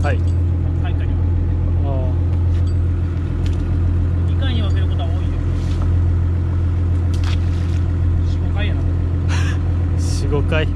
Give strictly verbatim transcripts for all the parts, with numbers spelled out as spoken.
はい。 開花には。にかいに分けることは多いよ。よん、ごかいやな。よん、ごかい。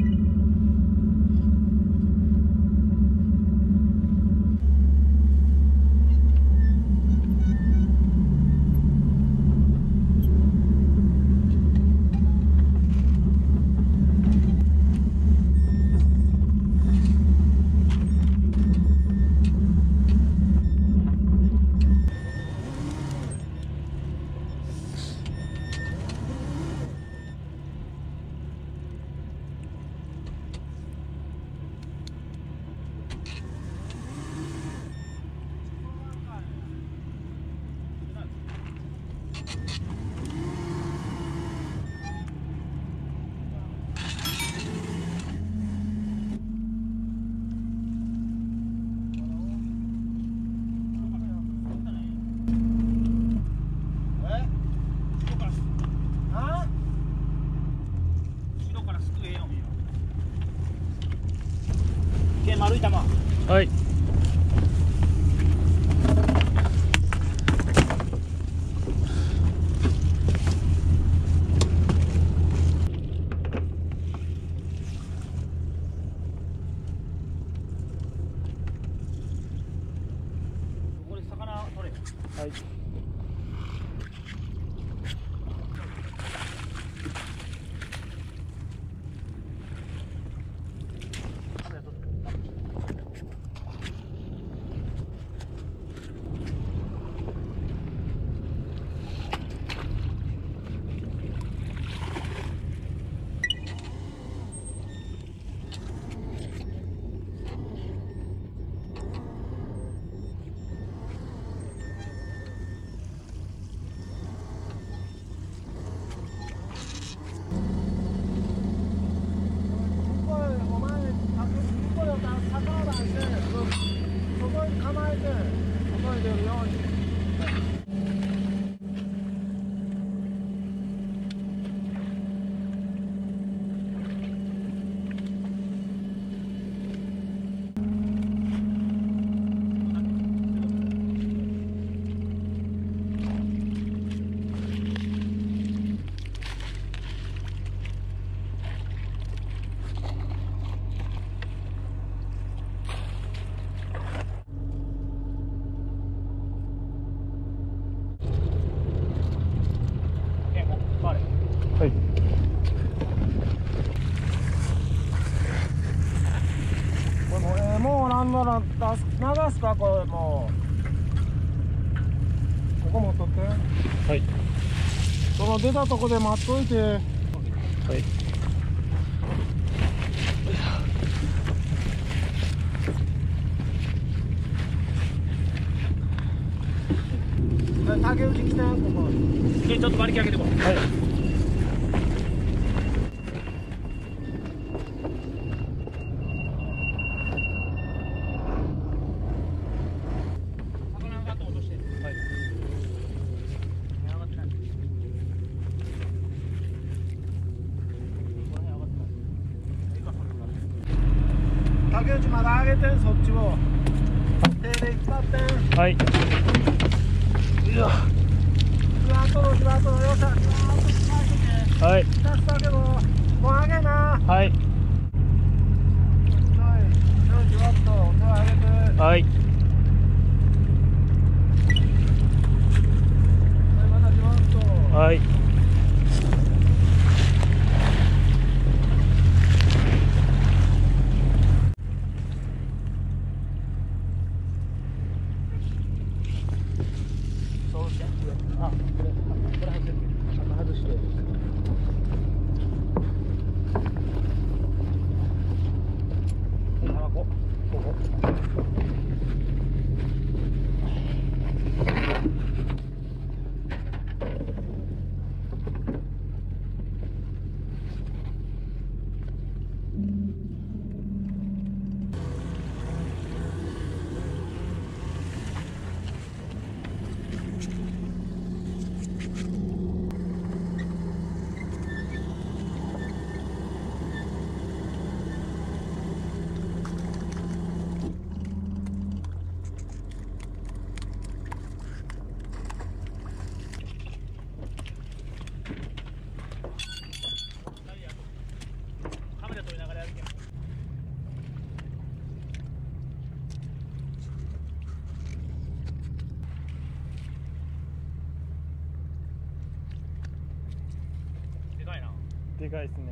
丸い玉。 はい。 ここで魚取れ。 はい。はい。 これもう、えー、もうなんなら出す流すかこれもう。ここ持っとって。 はい。 その出たとこで待っといて。はい。竹内来てここ。 でちょっと馬力上げてこう。 はい。 竹内まだ上げてんそっちを手で引っ張ってん。 はい。 いやじわっとのじわっとのよっしゃじわっと引っ張っててはい。 出したけどもう上げな。 はい。 はいじわっと手上げて。 はい。 はいまたじわっと。 はい。 そうしてあこれこれ入ってるあと外して。ここでかいですね。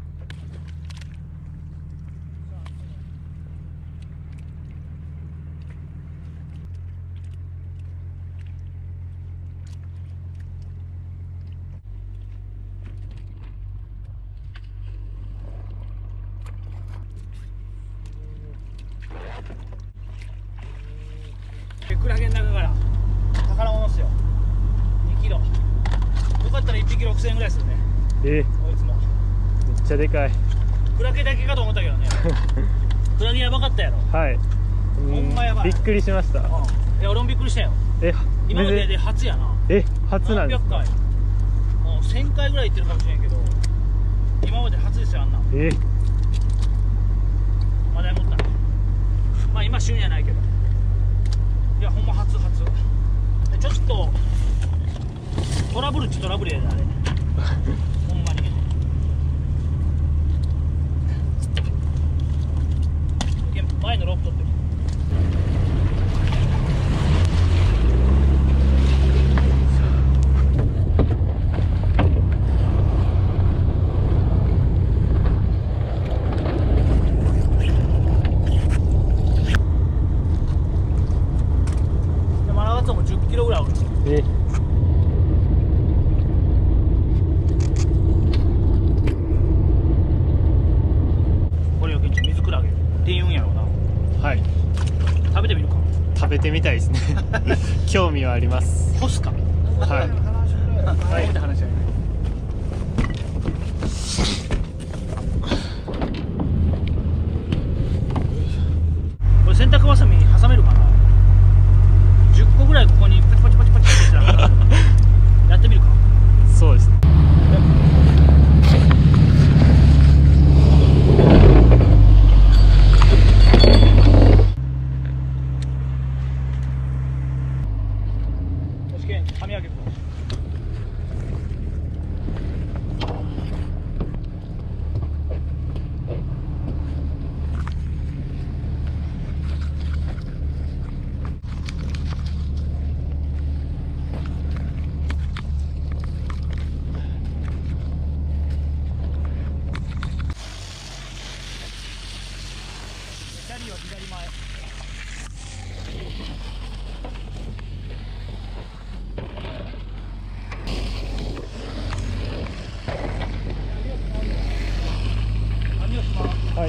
クラゲの中から宝物っすよ。にキロ。よかったらいっぴきろくせんえんぐらいするね。 えこいつもめっちゃでかい。 クラゲだけかと思ったけどね。クラゲやばかったやろ。 はい。 ほんまやばい。 びっくりしました。 うん、いや俺もびっくりしたよ。 え今までで初やな。 え初なんですか。 何百回もうせんかいぐらい行ってるかもしれんけど、今まで初ですよあんな。 えまだ持ったな。まあ今旬やないけど、いやほんま初初。ちょっとトラブルっちトラブルやであれ。ほんまに。前のロープ取ってる。でマナガツオもじゅっキロぐらいある。 えこれよけんち水クラゲって言うんやろうな。 はい。 食べてみるか。 食べてみたいですね。興味はあります。 干すか。 はい。 はい。話し合い。これ洗濯バサミに挟めるかな。じゅっこぐらいここにパチパチパチパチってしたらやってみるか。 そうですね。 歯磨き粉。キャリーは左前。 はい。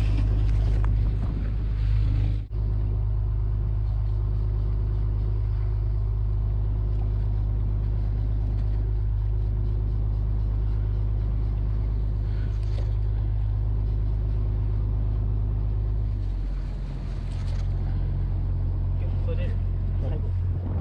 それで最後。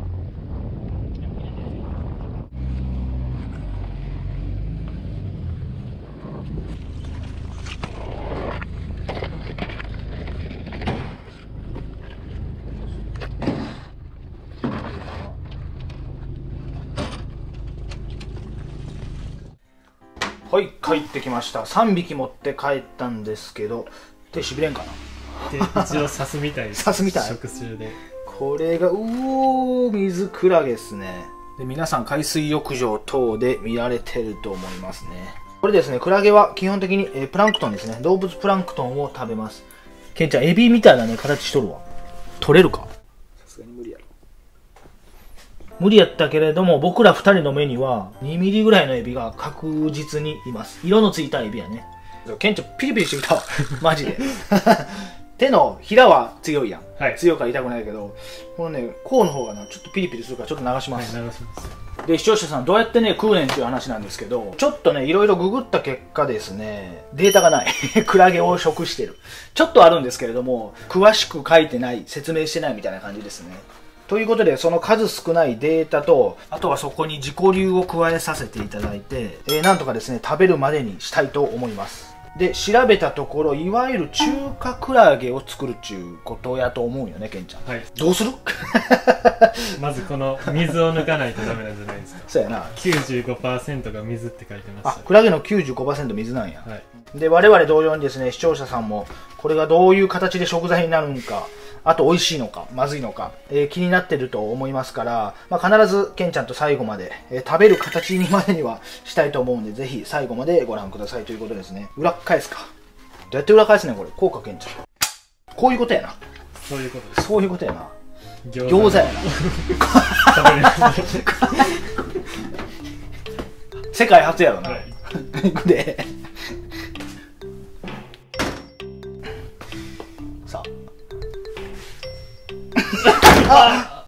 はい、帰ってきました。さんびき持って帰ったんですけど、手しびれんかな。 で一応刺すみたいです。 刺すみたい。 食中で。 これがうおー水クラゲですね。で皆さん海水浴場等で見られてると思いますね。これですね、クラゲは基本的にえプランクトンですね。動物プランクトンを食べます。ケンちゃんエビみたいなね形しとるわ。取れるか。さすがに無理やろ。無理やったけれども、僕らふたりの目にはにミリぐらいのエビが確実にいます。色のついたエビやね。ケンちゃんピリピリしてきたわ。マジで。手のひらは強いやん、はい、強いから痛くないけど、このね甲の方がなちょっとピリピリするからちょっと流します、 はい、流します。 で視聴者さんどうやってね食うねんっていう話なんですけど、ちょっとねいろいろググった結果ですね、データがないクラゲを食してるちょっとあるんですけれども、詳しく書いてない、説明してないみたいな感じですね。ということで、その数少ないデータと、あとはそこに自己流を加えさせていただいて、えー、なんとかですね食べるまでにしたいと思います。で調べたところ、いわゆる中華クラゲを作るっちゅうことやと思うよね、ケンちゃん。はい、どうするまずこの水を抜かないとダメなんじゃないですか。 そうやな。 きゅうじゅうごパーセント が水って書いてまあ、 した。 クラゲの きゅうじゅうごパーセント 水なんや。 はい。 で、我々同様にですね、視聴者さんも、これがどういう形で食材になるのか、あと美味しいのか、まずいのか、えー、気になってると思いますから、まあ、必ず、ケンちゃんと最後まで、えー、食べる形にまでにはしたいと思うんで、ぜひ最後までご覧くださいということですね。裏返すか。どうやって裏返すねん、これ。こうか、ケンちゃん。こういうことやな。 そういうことです。 そういうことやな。 餃餃子やな。 食べれます。 世界初やろな。 はい。 で、さあ。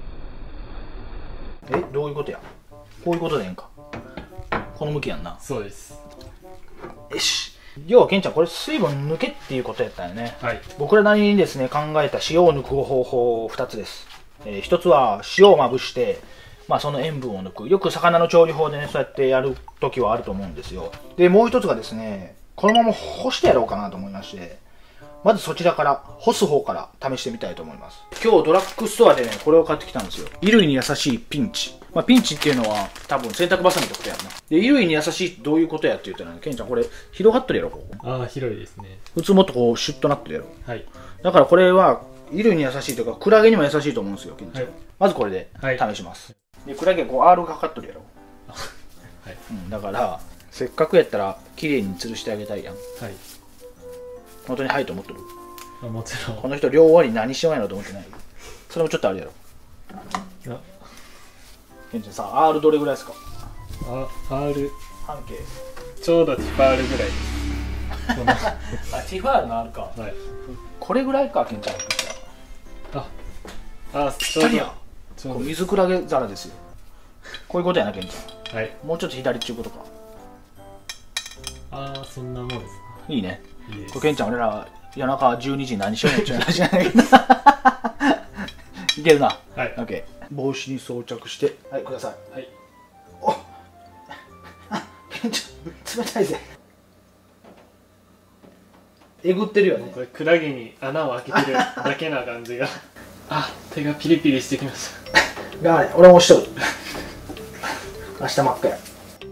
え、どういうことや。こういうことでええんか。この向きやんな。 そうです。 よし。要はケンちゃん、これ水分抜けっていうことやったよね。 はい。 僕らなりにですね、考えた塩を抜く方法ふたつです。えー、ひとつは塩をまぶして、まあその塩分を抜く。よく魚の調理法でね、そうやってやるときはあると思うんですよ。で、もう一つがですね、このまま干してやろうかなと思いまして、まずそちらから、干す方から試してみたいと思います。今日ドラッグストアでね、これを買ってきたんですよ。衣類に優しいピンチ。まあピンチっていうのは多分洗濯バサミってことやんな。で、衣類に優しいってどういうことやって言ったらね、ケンちゃんこれ広がってるやろ、ここ。 ああ、広いですね。 普通もっとこうシュッとなってるやろ。 はい。 だからこれは衣類に優しいというか、クラゲにも優しいと思うんですよ、ケンちゃん。 はい、 まずこれではい試します。で、クラゲはこう R がかかっとるやろ。 はい。 うん、だから、せっかくやったら綺麗に吊るしてあげたいやん。 はい。 本当にはいと思っとる。 あ、もちろん。 この人両終わり何しようやろと思ってない。それもちょっとあるやろ。 あ、 ケンちゃんさ、R どれぐらいですか？ あ、R、 半径。 ちょうどティファールぐらいです。このあ、ティファールの R か。 はい。 これぐらいか、ケンちゃん。 あ、あ、ちょうど。ちょうど水クラゲ皿ですよ。こういうことやな、ケンちゃん。 はい。 もうちょっと左っていうことか。 ああ、そんなもんですいいね。 ね。いいです。 これケンちゃん、俺ら夜中じゅうにじに何しようやっちゃう話じゃないけど。いけるな。 はい。 オッケー。帽子に装着して、はい、ください。 はい。 おあ、ケンちゃん、冷たいぜ。えぐってるよね。 これクラゲに穴を開けてるだけな感じが。あ、手がピリピリしてきました。 があれ、俺も押しとる。明日真っ赤や。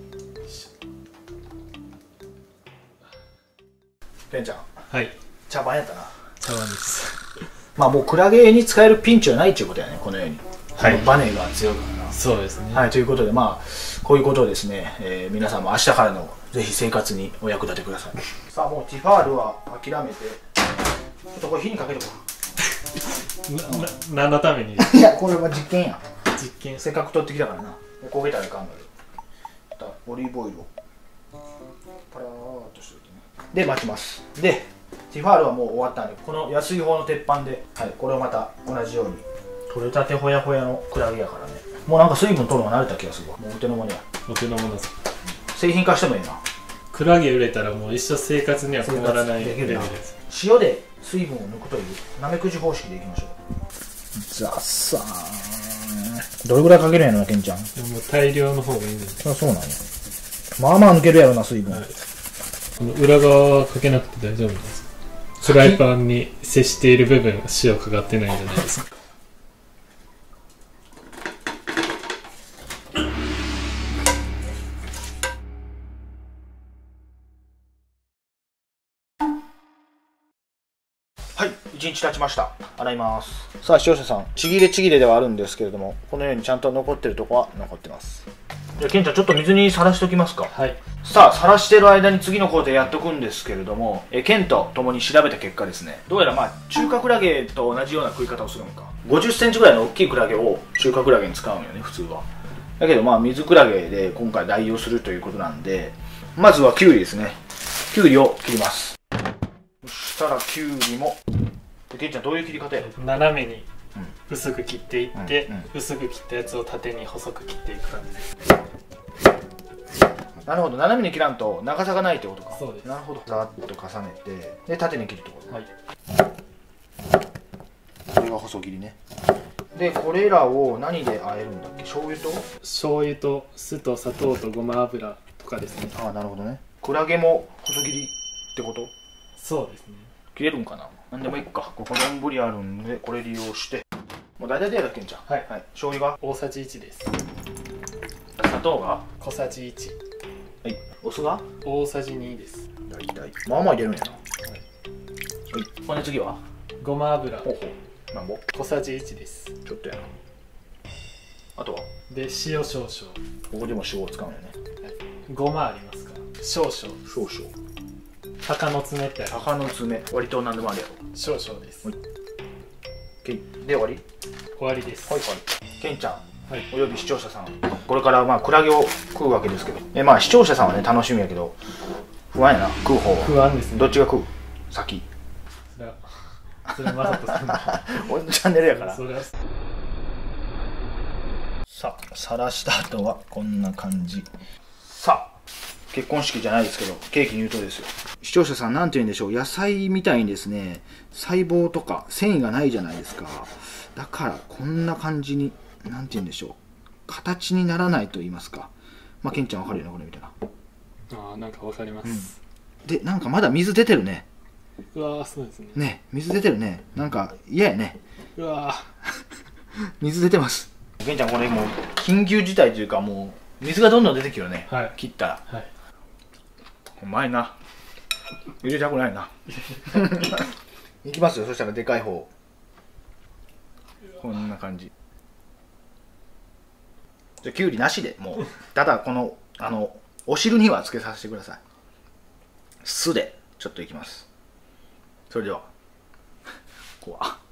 ケンちゃん、 はい。 茶番やったな。 茶碗です。 まあもうクラゲに使えるピンチはないっていうことやね、このように。 はい。 バネが強いからな。 そうですね。 はい、ということで、まあ、こういうことをですね、えー、皆さんも明日からのぜひ生活にお役立てください。さあ、もうティファールは諦めて、ちょっとこれ火にかけとこな、な、何のためにう。いや、これは実験や。 実験。 せっかく取ってきたからな。焦げたらいかんので。オリーブオイルをパラーっとしておいてね。で、待ちます。で、ティファールはもう終わったんで、この安い方の鉄板で、はい、これをまた同じように。取れたてほやほやのクラゲやからね。もうなんか水分取るのが慣れた気がするわ。もうお手の物や。 お手の物です。 製品化してもいいな。 クラゲ売れたらもう一生生活には困らないレベルです。 塩で水分を抜くというなめくじ方式でいきましょう。ザッサーン。どれぐらいかけるんやろな、ケンちゃん。 でも大量の方がいいんです。 あ、そうなんや。まあまあ抜けるやろな、水分。 はい、この裏側はかけなくて大丈夫ですか？フライパンに接している部分塩かかってないんじゃないですか？ はい、いちにち経ちました。洗います。さあ、視聴者さん、ちぎれちぎれではあるんですけれども、このようにちゃんと残ってるとこは残ってます。じゃあ、ケンちゃん、ちょっと水にさらしておきますか。 はい。 さあ、さらしてる間に次の工程やっとくんですけれども、えケンと共に調べた結果ですね、どうやらまあ、中華クラゲと同じような食い方をするのか。ごじゅっセンチぐらいの大きいクラゲを中華クラゲに使うんよね、普通は。だけどまあ、水クラゲで今回代用するということなんで、まずはキュウリですね。キュウリを切ります。そしたらキュウリも、ケンちゃんどういう切り方やろ？ 斜めに薄く切っていって、 うんうん、 薄く切ったやつを縦に細く切っていく感じです。 なるほど、斜めに切らんと長さがないってことか。 そうです。 なるほど。ざーっと重ねて、で縦に切るってこと。 はい。 これが細切りね。で、これらを何で和えるんだっけ？醤油と醤油と酢と砂糖とごま油とかですね。 ああ、なるほどね。クラゲも細切りってこと？ そうですね。 切れるんかな？なんでもいいか。ここ丼あるんで、これ利用して。 もう大体でやるけんちゃん。 はい、 はい、醤油が大さじいちです。 砂糖が小さじいち。 はい、お酢が大さじにです。 大体まあまあ入れるんやな。はい、骨次はごま油。 ほうほう、なんぼ小さじいちです。 ちょっとやな。あとはで塩少々。 ここでも塩を使うんやね。 はい、ごまありますか。少々。 少々。 鷹の爪ってある。 鷹の爪、割と何でもあるやろ。 少々です。 はい、で終わり。 終わりです。 はいはい。けんちゃん、 はい、 および視聴者さん、これからまあクラゲを食うわけですけど、えまあ視聴者さんはね楽しみやけど不安やな、食う方は。 不安ですね。 どっちが食う先。 それはそれはまさとさんの俺のチャンネルやからそれはさあ、さらした後はこんな感じ。さあ、結婚式じゃないですけどケーキ入刀ですよ。視聴者さん、なんて言うんでしょう、野菜みたいにですね細胞とか繊維がないじゃないですか。だからこんな感じに、なんて言うんでしょう、形にならないと言いますか。まあケンちゃんわかるよね、これ見たら。 ああ、なんかわかります、 うん、で、なんかまだ水出てるね。 うわー、そうですね。 ね、水出てるね。なんか嫌やね。 うわー水出てます。ケンちゃん、これもう緊急事態というか、もう水がどんどん出てきるよね、 はい、 切ったら。 はい、 うまいな。入れたくないな。いきますよ、そしたらでかい方。こんな感じ。じゃきゅうりなしで、もうただこのあのお汁にはつけさせてください。酢でちょっといきます。それではこう、あ、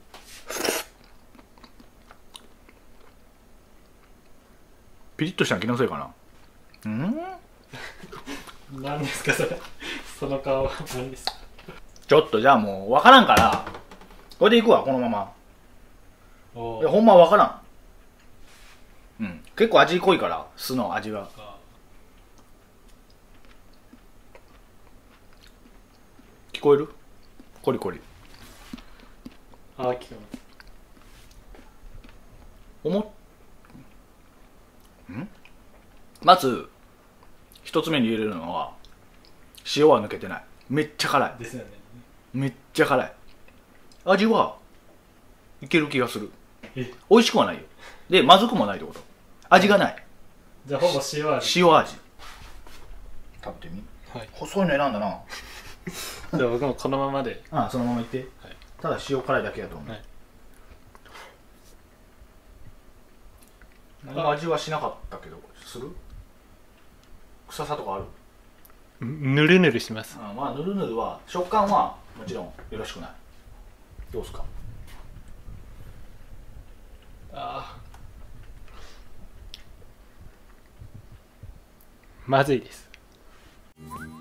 ピリッとしたの気のせいかな。うん、 何ですかそれ。その顔は何ですか。 ちょっとじゃあもう分からんから、これでいくわ、このまま。いやほんま分からん。うん、結構味濃いから、酢の味が。聞こえる？コリコリ。 ああ、聞こえます。 おもんまず一つ目に入れるのは塩は抜けてない。めっちゃ辛いですよね。 めっちゃ辛い。味はいける気がする。 え、 美味しくはないよ。で、まずくもないってこと。味がない。 じゃあほぼ塩味。 塩味。食べてみ。 はい、 細いの選んだな。 じゃあ僕もこのままで。 ああ、そのままいって、 はい、 ただ塩辛いだけやと思う、 はい、 何も味はしなかったけど、する？臭さとかある？ ぬるぬるします。 ああ、まあぬるぬるは食感はもちろんよろしくない。どうすか？ ああ、まずいです。